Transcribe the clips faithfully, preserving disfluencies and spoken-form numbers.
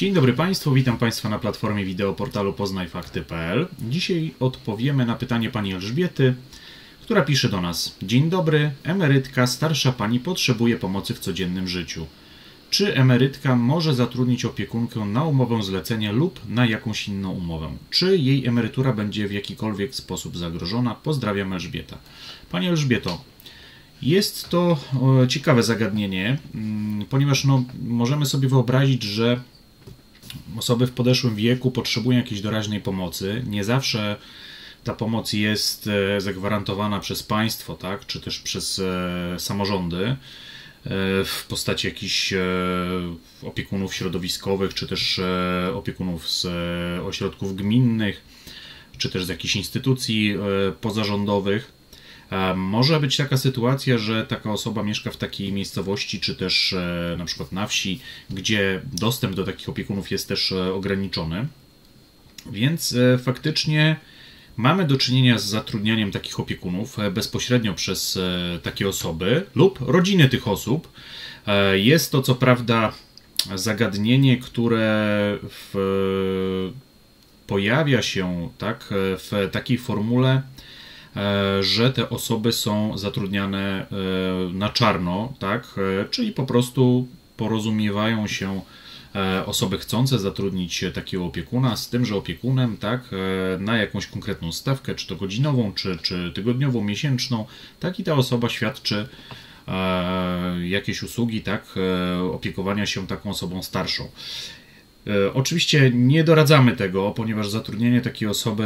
Dzień dobry Państwu, witam Państwa na platformie wideo portalu poznaj fakty kropka p l. Dzisiaj odpowiemy na pytanie pani Elżbiety, która pisze do nas: Dzień dobry, emerytka, starsza pani potrzebuje pomocy w codziennym życiu. Czy emerytka może zatrudnić opiekunkę na umowę zlecenia lub na jakąś inną umowę? Czy jej emerytura będzie w jakikolwiek sposób zagrożona? Pozdrawiam, Elżbieta. Pani Elżbieto, jest to ciekawe zagadnienie, ponieważ no, możemy sobie wyobrazić, że osoby w podeszłym wieku potrzebują jakiejś doraźnej pomocy. Nie zawsze ta pomoc jest zagwarantowana przez państwo, tak, czy też przez samorządy w postaci jakichś opiekunów środowiskowych, czy też opiekunów z ośrodków gminnych, czy też z jakichś instytucji pozarządowych. Może być taka sytuacja, że taka osoba mieszka w takiej miejscowości, czy też na przykład na wsi, gdzie dostęp do takich opiekunów jest też ograniczony. Więc faktycznie mamy do czynienia z zatrudnianiem takich opiekunów bezpośrednio przez takie osoby lub rodziny tych osób. Jest to co prawda zagadnienie, które w, pojawia się tak, w takiej formule, że te osoby są zatrudniane na czarno, tak? Czyli po prostu porozumiewają się osoby chcące zatrudnić takiego opiekuna z tym, że opiekunem, tak, na jakąś konkretną stawkę, czy to godzinową, czy, czy tygodniową, miesięczną, tak, i ta osoba świadczy jakieś usługi, tak, opiekowania się taką osobą starszą. Oczywiście nie doradzamy tego, ponieważ zatrudnienie takiej osoby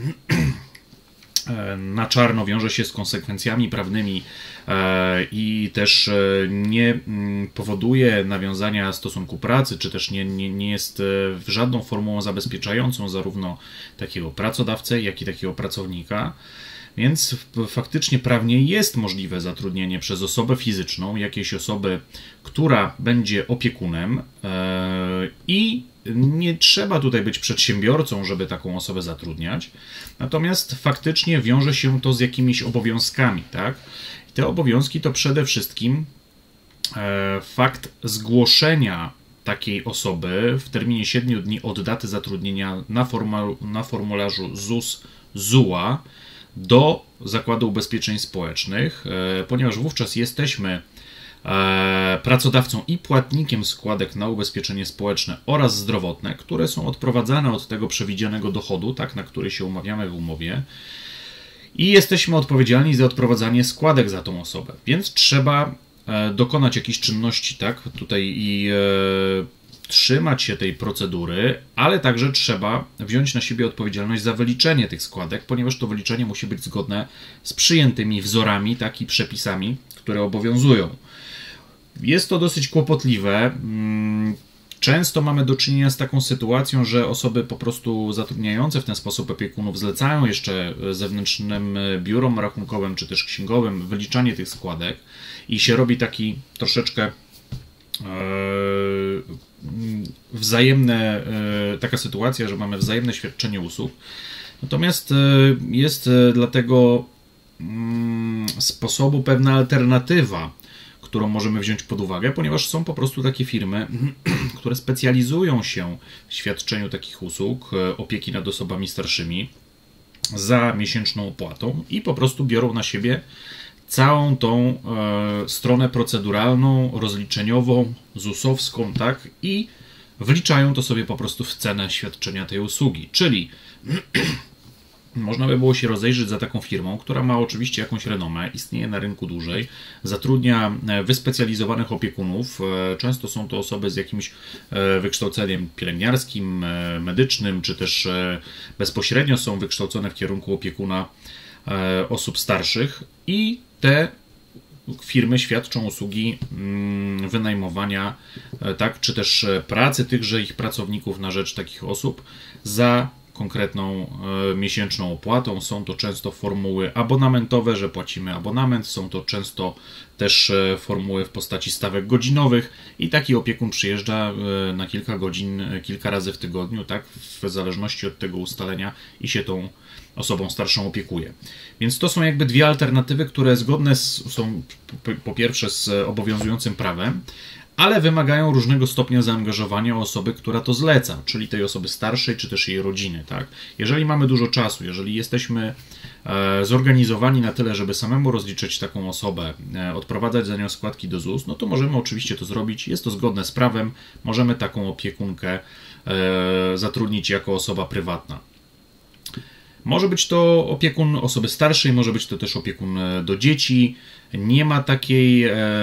na czarno wiąże się z konsekwencjami prawnymi i też nie powoduje nawiązania stosunku pracy, czy też nie, nie, nie jest żadną formułą zabezpieczającą zarówno takiego pracodawcę, jak i takiego pracownika. Więc faktycznie prawnie jest możliwe zatrudnienie przez osobę fizyczną jakiejś osoby, która będzie opiekunem, i nie trzeba tutaj być przedsiębiorcą, żeby taką osobę zatrudniać. Natomiast faktycznie wiąże się to z jakimiś obowiązkami, tak? I te obowiązki to przede wszystkim fakt zgłoszenia takiej osoby w terminie siedmiu dni od daty zatrudnienia na, formal, na formularzu ZUS Z U A do Zakładu Ubezpieczeń Społecznych, ponieważ wówczas jesteśmy pracodawcą i płatnikiem składek na ubezpieczenie społeczne oraz zdrowotne, które są odprowadzane od tego przewidzianego dochodu, tak, na który się umawiamy w umowie, i jesteśmy odpowiedzialni za odprowadzanie składek za tą osobę, więc trzeba dokonać jakichś czynności, tak, tutaj i e, trzymać się tej procedury, ale także trzeba wziąć na siebie odpowiedzialność za wyliczenie tych składek, ponieważ to wyliczenie musi być zgodne z przyjętymi wzorami, tak, i przepisami, które obowiązują. Jest to dosyć kłopotliwe. Często mamy do czynienia z taką sytuacją, że osoby po prostu zatrudniające w ten sposób opiekunów zlecają jeszcze zewnętrznym biurom rachunkowym czy też księgowym wyliczanie tych składek i się robi taki troszeczkę wzajemne, taka sytuacja, że mamy wzajemne świadczenie usług. Natomiast jest dla tego sposobu pewna alternatywa, którą możemy wziąć pod uwagę, ponieważ są po prostu takie firmy, które specjalizują się w świadczeniu takich usług, opieki nad osobami starszymi za miesięczną opłatą i po prostu biorą na siebie całą tą e, stronę proceduralną, rozliczeniową, zusowską, tak, i wliczają to sobie po prostu w cenę świadczenia tej usługi, czyli można by było się rozejrzeć za taką firmą, która ma oczywiście jakąś renomę, istnieje na rynku dłużej, zatrudnia wyspecjalizowanych opiekunów. Często są to osoby z jakimś wykształceniem pielęgniarskim, medycznym, czy też bezpośrednio są wykształcone w kierunku opiekuna osób starszych, i te firmy świadczą usługi wynajmowania, tak, czy też pracy tychże ich pracowników na rzecz takich osób za konkretną e, miesięczną opłatą. Są to często formuły abonamentowe, że płacimy abonament, są to często też e, formuły w postaci stawek godzinowych i taki opiekun przyjeżdża e, na kilka godzin, e, kilka razy w tygodniu, tak, w zależności od tego ustalenia, i się tą osobą starszą opiekuje. Więc to są jakby dwie alternatywy, które zgodne z, są po, po pierwsze z obowiązującym prawem, ale wymagają różnego stopnia zaangażowania osoby, która to zleca, czyli tej osoby starszej, czy też jej rodziny. Tak? Jeżeli mamy dużo czasu, jeżeli jesteśmy zorganizowani na tyle, żeby samemu rozliczyć taką osobę, odprowadzać za nią składki do Z U S, no to możemy oczywiście to zrobić, jest to zgodne z prawem, możemy taką opiekunkę zatrudnić jako osoba prywatna. Może być to opiekun osoby starszej, może być to też opiekun do dzieci. Nie ma takiej,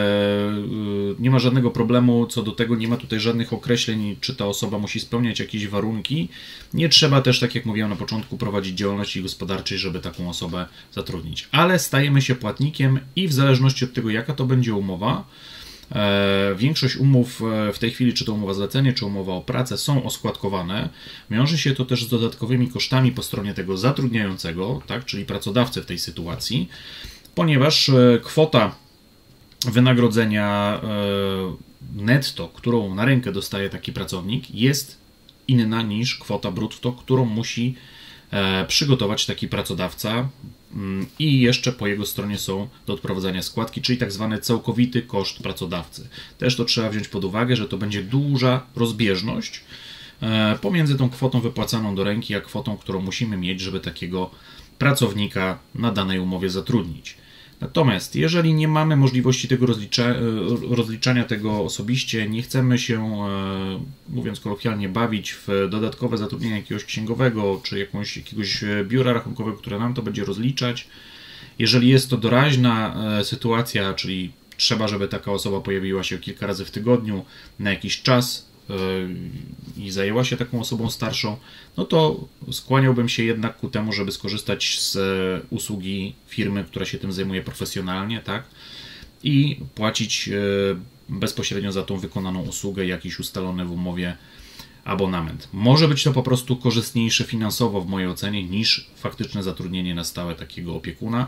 nie ma żadnego problemu co do tego, nie ma tutaj żadnych określeń, czy ta osoba musi spełniać jakieś warunki. Nie trzeba też, tak jak mówiłem na początku, prowadzić działalności gospodarczej, żeby taką osobę zatrudnić. Ale stajemy się płatnikiem i w zależności od tego, jaka to będzie umowa, większość umów w tej chwili, czy to umowa zlecenie, czy umowa o pracę, są oskładkowane. Wiąże się to też z dodatkowymi kosztami po stronie tego zatrudniającego, tak, czyli pracodawcy w tej sytuacji, ponieważ kwota wynagrodzenia netto, którą na rękę dostaje taki pracownik, jest inna niż kwota brutto, którą musi przygotować taki pracodawca i jeszcze po jego stronie są do odprowadzania składki, czyli tak zwany całkowity koszt pracodawcy. Też to trzeba wziąć pod uwagę, że to będzie duża rozbieżność pomiędzy tą kwotą wypłacaną do ręki, a kwotą, którą musimy mieć, żeby takiego pracownika na danej umowie zatrudnić. Natomiast jeżeli nie mamy możliwości tego rozlicza, rozliczania tego osobiście, nie chcemy się, mówiąc kolokwialnie, bawić w dodatkowe zatrudnienie jakiegoś księgowego czy jakąś, jakiegoś biura rachunkowego, które nam to będzie rozliczać, jeżeli jest to doraźna sytuacja, czyli trzeba, żeby taka osoba pojawiła się kilka razy w tygodniu na jakiś czas i zajęła się taką osobą starszą, no to skłaniałbym się jednak ku temu, żeby skorzystać z usługi firmy, która się tym zajmuje profesjonalnie, tak? I płacić bezpośrednio za tą wykonaną usługę jakiś ustalony w umowie abonament. Może być to po prostu korzystniejsze finansowo w mojej ocenie niż faktyczne zatrudnienie na stałe takiego opiekuna,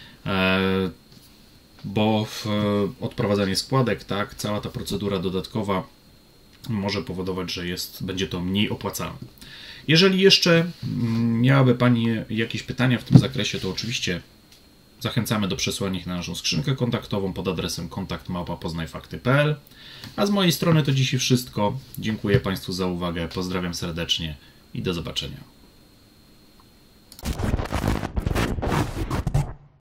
bo w odprowadzanie składek, tak, cała ta procedura dodatkowa może powodować, że jest, będzie to mniej opłacalne. Jeżeli jeszcze miałaby Pani jakieś pytania w tym zakresie, to oczywiście zachęcamy do przesłania ich na naszą skrzynkę kontaktową pod adresem kontakt małpa poznajfakty kropka p l. A z mojej strony to dzisiaj wszystko. Dziękuję Państwu za uwagę, pozdrawiam serdecznie i do zobaczenia.